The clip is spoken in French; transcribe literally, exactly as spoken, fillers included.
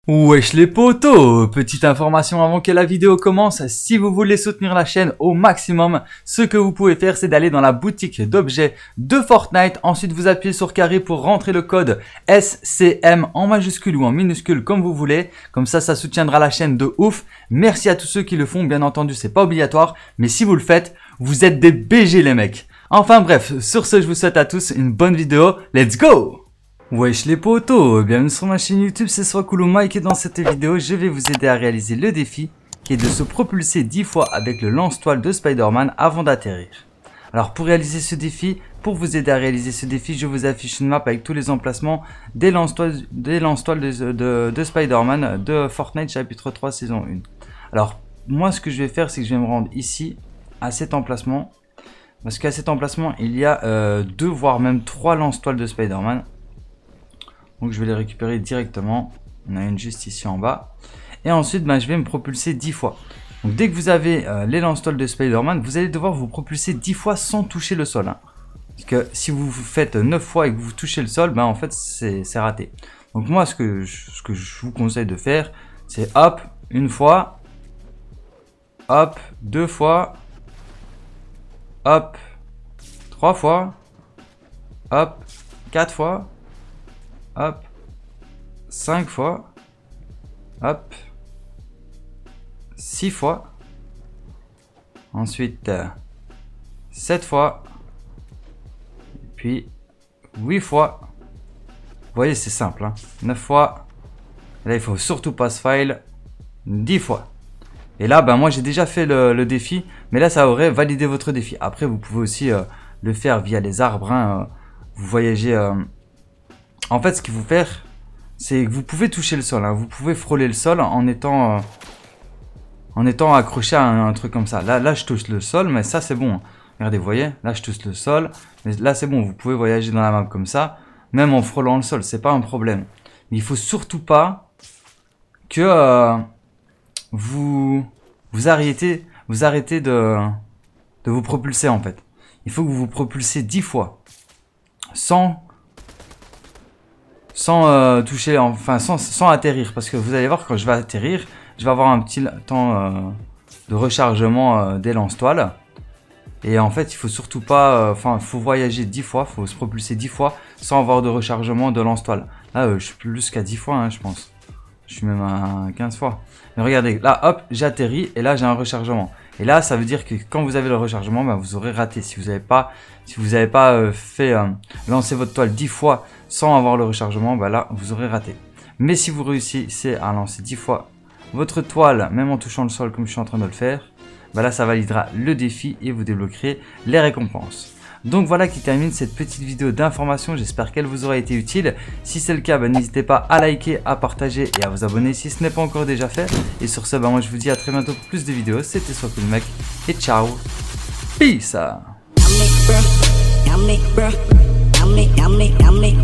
Wesh les potos, petite information avant que la vidéo commence, si vous voulez soutenir la chaîne au maximum, ce que vous pouvez faire c'est d'aller dans la boutique d'objets de Fortnite, ensuite vous appuyez sur carré pour rentrer le code S C M en majuscule ou en minuscule comme vous voulez, comme ça ça soutiendra la chaîne de ouf. Merci à tous ceux qui le font, bien entendu c'est pas obligatoire, mais si vous le faites, vous êtes des B G les mecs. Enfin bref, sur ce je vous souhaite à tous une bonne vidéo, let's go! Wesh les potos, bienvenue sur ma chaîne YouTube, c'est Swacoolo Mike et dans cette vidéo je vais vous aider à réaliser le défi qui est de se propulser dix fois avec le lance-toile de Spider-Man avant d'atterrir. Alors pour réaliser ce défi, pour vous aider à réaliser ce défi, je vous affiche une map avec tous les emplacements des lance-toiles des lance-toiles de, de, de Spider-Man de Fortnite chapitre trois saison un. Alors moi ce que je vais faire c'est que je vais me rendre ici à cet emplacement, parce qu'à cet emplacement il y a euh, deux voire même trois lance-toiles de Spider-Man. Donc je vais les récupérer directement. On a une juste ici en bas. Et ensuite bah, je vais me propulser dix fois. Donc dès que vous avez euh, les lance-toiles de Spider-Man, vous allez devoir vous propulser dix fois sans toucher le sol. Hein. Parce que si vous faites neuf fois et que vous touchez le sol, bah, en fait c'est raté. Donc moi ce que, je, ce que je vous conseille de faire, c'est hop, une fois. Hop, deux fois. Hop, trois fois. Hop, quatre fois. Hop, cinq fois, hop, six fois, ensuite euh, sept fois, et puis huit fois. Vous voyez c'est simple, hein. neuf fois, là il faut surtout pas se fail, dix fois. Et là ben moi j'ai déjà fait le, le défi, mais là ça aurait validé votre défi. Après vous pouvez aussi euh, le faire via les arbres, hein. euh, vous voyagez... Euh, En fait, ce qu'il faut faire, c'est que vous pouvez toucher le sol. Hein. Vous pouvez frôler le sol en étant, euh, en étant accroché à un, un truc comme ça. Là, là, je touche le sol, mais ça, c'est bon. Hein. Regardez, vous voyez, là, je touche le sol. Mais là, c'est bon. Vous pouvez voyager dans la map comme ça, même en frôlant le sol. C'est pas un problème. Mais il faut surtout pas que euh, vous vous arrêtez, vous arrêtez de, de vous propulser, en fait. Il faut que vous vous propulsez dix fois. Sans... sans euh, toucher, enfin sans, sans atterrir, parce que vous allez voir quand je vais atterrir, je vais avoir un petit temps euh, de rechargement euh, des lance-toiles. Et en fait il faut surtout pas, enfin euh, il faut voyager dix fois, il faut se propulser dix fois sans avoir de rechargement de lance-toile. Là euh, je suis plus qu'à dix fois hein, je pense, je suis même à quinze fois. Mais regardez, là hop j'atterris et là j'ai un rechargement. Et là ça veut dire que quand vous avez le rechargement, bah, vous aurez raté. Si vous n'avez pas, si vous n'avez pas euh, fait euh, lancer votre toile dix fois sans avoir le rechargement, bah là vous aurez raté. Mais si vous réussissez à lancer dix fois votre toile, même en touchant le sol comme je suis en train de le faire, bah là ça validera le défi et vous débloquerez les récompenses. Donc voilà qui termine cette petite vidéo d'information, j'espère qu'elle vous aura été utile. Si c'est le cas, bah, n'hésitez pas à liker, à partager et à vous abonner si ce n'est pas encore déjà fait. Et sur ce, bah, moi je vous dis à très bientôt pour plus de vidéos, c'était Swacoolo Mike et ciao, peace.